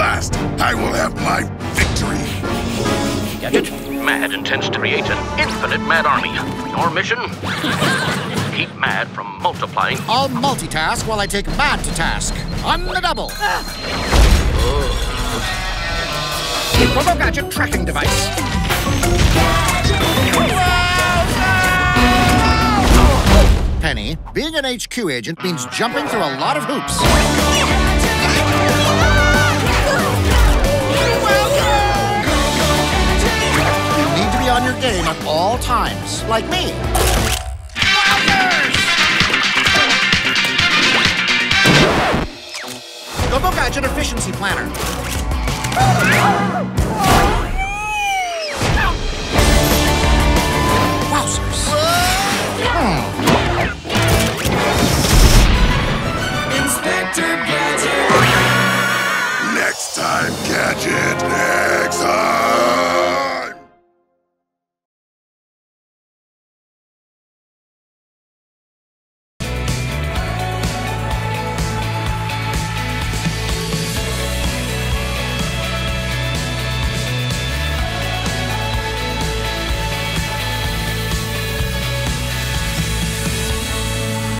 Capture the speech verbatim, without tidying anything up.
last, I will have my victory. Gadget, Mad intends to create an infinite Mad army. Your mission? Keep Mad from multiplying. I'll multitask while I take Mad to task. On the double. Inspector Gadget tracking device. Penny, being an H Q agent means jumping through a lot of hoops. You need to be on your game at all times, like me. Go-Go Gadget Efficiency Planner. Wowzers. Hmm. Inspector Gadget! Next time, Gadget, next time!